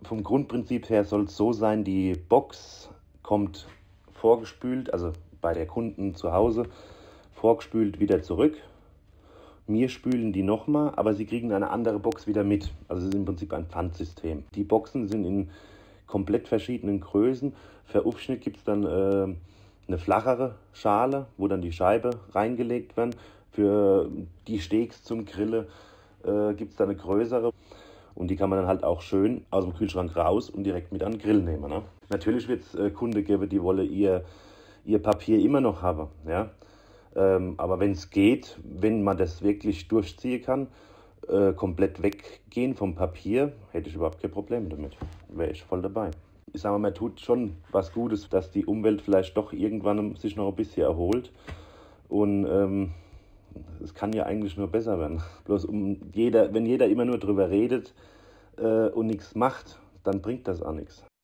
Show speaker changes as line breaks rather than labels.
Vom Grundprinzip her soll es so sein, die Box kommt vorgespült, also bei der Kunden zu Hause, vorgespült wieder zurück. Wir spülen die nochmal, aber sie kriegen eine andere Box wieder mit. Also es ist im Prinzip ein Pfandsystem. Die Boxen sind in komplett verschiedenen Größen. Für Aufschnitt gibt es dann eine flachere Schale, wo dann die Scheibe reingelegt wird. Für die Steaks zum Grillen gibt es dann eine größere. Und die kann man dann halt auch schön aus dem Kühlschrank raus und direkt mit an den Grill nehmen. Ne? Natürlich wird es Kunden geben, die wollen ihr Papier immer noch haben. Ja? Aber wenn es geht, wenn man das wirklich durchziehen kann, komplett weggehen vom Papier, hätte ich überhaupt kein Problem damit. Wäre ich voll dabei. Ich sage mal, man tut schon was Gutes, dass die Umwelt vielleicht doch irgendwann sich noch ein bisschen erholt. Und es kann ja eigentlich nur besser werden. Bloß wenn jeder immer nur drüber redet und nichts macht, dann bringt das auch nichts.